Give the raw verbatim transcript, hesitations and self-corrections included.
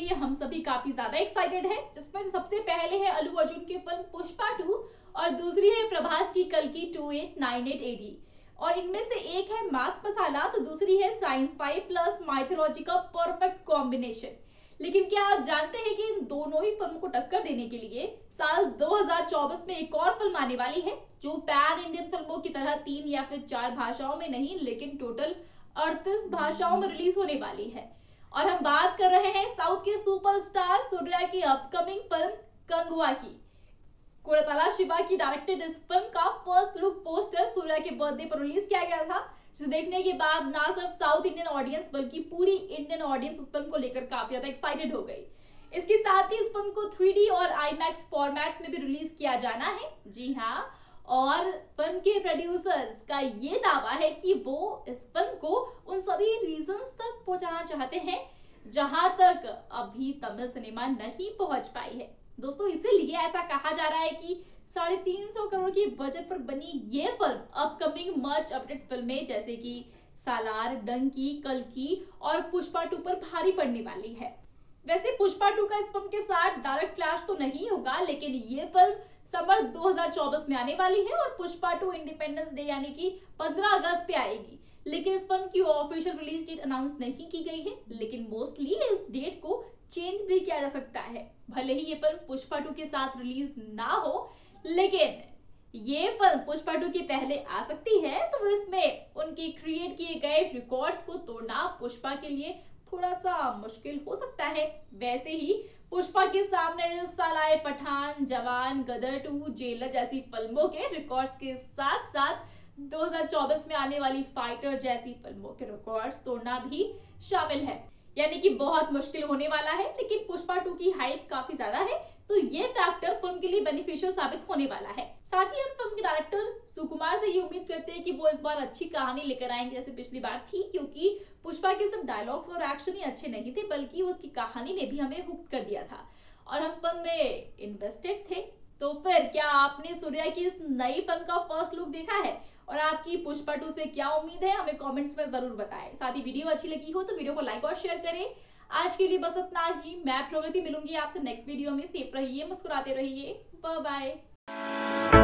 लिए हम सभी काफी ज्यादा एक्साइटेड हैं, जिसमें सबसे पहले है अल्लू अर्जुन की फिल्म पुष्पा टू और दूसरी है प्रभास की कल की two eight nine eight A D. और इनमें से एक है मास मसाला तो दूसरी है साइंस फाई प्लस माइथोलॉजी का परफेक्ट कॉम्बिनेशन। लेकिन क्या आप जानते हैं कि इन दोनों ही फिल्म को टक्कर देने के लिए साल दो हज़ार चौबीस में एक और फिल्म आने वाली है, जो पैन इंडियन फिल्मों की तरह तीन या फिर चार भाषाओं में नहीं लेकिन टोटल अड़तीस भाषाओं में रिलीज होने वाली है। और हम बात कर रहे हैं साउथ के सुपरस्टार सूर्या की अपकमिंग फिल्म कंगुआ की। कोरतला शिवा की डायरेक्टेड इस फिल्म का फर्स्ट लुक पोस्टर सूर्या के बर्थडे पर रिलीज किया गया था, जिसे देखने के बाद ना सिर्फ साउथ इंडियन ऑडियंस बल्कि पूरी इंडियन ऑडियंस इस फिल्म को लेकर काफी ज्यादा एक्साइटेड हो गई। इसके साथ ही इस फिल्म को थ्री डी और आई मैक्स फॉर्मेट्स में भी रिलीज किया जाना है। जी हाँ, और फिल्म के प्रोड्यूसर्स का ये दावा है कि वो इस फिल्म को उन सभी रीजन्स तक पहुंचाना चाहते हैं जहां तक अभी तमिल सिनेमा नहीं पहुंच पाई है। दोस्तों, इसीलिए ऐसा कहा जा रहा है कि साढ़े तीन सौ करोड़ की बजट पर बनी ये फिल्म अपकमिंग मच अपडेट फिल्में जैसे कि सालार, डंकी, कल्कि और पुष्पा टू पर भारी पड़ने वाली है। वैसे पुष्पा टू का इस फिल्म के साथ डायरेक्ट क्लैश तो नहीं होगा, लेकिन ये फिल्म समर दो हज़ार चौबीस में आने वाली है और पुष्पा टू इंडिपेंडेंस डे यानी कि पंद्रह अगस्त पे आएगी। लेकिन इस फिल्म की ऑफिशियल रिलीज डेट अनाउंस नहीं की गई है, लेकिन मोस्टली इस डेट को चेंज भी किया जा सकता है। भले ही ये फिल्म पुष्पा टू के साथ रिलीज ना हो, लेकिन ये फिल्म पुष्पा टू के पहले आ सकती है, तो इसमें उनके क्रिएट किए गए रिकॉर्ड्स को तोड़ना पुष्पा के लिए थोड़ा सा मुश्किल हो सकता है। वैसे ही पुष्पा के सामने इस साल आए पठान, जवान, गदर टू, जेलर जैसी फिल्मों के रिकॉर्ड्स के साथ साथ दो हज़ार चौबीस में आने वाली फाइटर जैसी फिल्मों के रिकॉर्ड्स तोड़ना भी शामिल है, यानी कि बहुत मुश्किल होने वाला है। लेकिन पुष्पा टू की हाइप काफी ज्यादा है, तो ये फैक्टर फिल्म के लिए बेनिफिशियल साबित होने वाला है। साथ ही हम फिल्म के डायरेक्टर सुकुमार से ये उम्मीद करते हैं कि वो इस बार अच्छी कहानी लेकर आएंगे जैसे पिछली बार थी, क्योंकि पुष्पा के सिर्फ डायलॉग्स और एक्शन ही अच्छे नहीं थे बल्कि उसकी कहानी ने भी हमें हुक कर दिया था और हम फिल्म में इन्वेस्टेड थे। तो फिर क्या आपने सूर्या की इस नई फिल्म का फर्स्ट लुक देखा है और आपकी पुष्पा टू से क्या उम्मीद है, हमें कमेंट्स में जरूर बताएं। साथ ही वीडियो अच्छी लगी हो तो वीडियो को लाइक और शेयर करें। आज के लिए बस इतना ही। मैं प्रगति मिलूंगी आपसे नेक्स्ट वीडियो में। सेफ रहिए, मुस्कुराते रहिए। Bye bye.